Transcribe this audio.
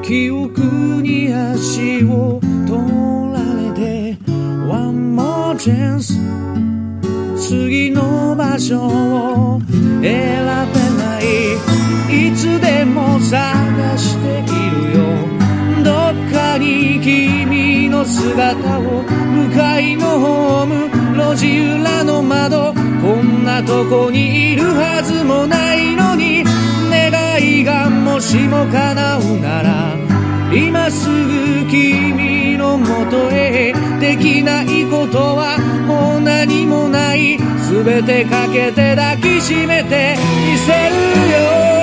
記憶に足を取られて One more chance 次の場所を選べない、いつでも探しているよ、どっかに君の姿を、向かいのホーム、路地裏の窓、こんなとこにいるはずもないのに、願いがもしも叶うなら今すぐ君のもとへ、できないことはもう何もない、すべてかけて抱きしめてみせるよ。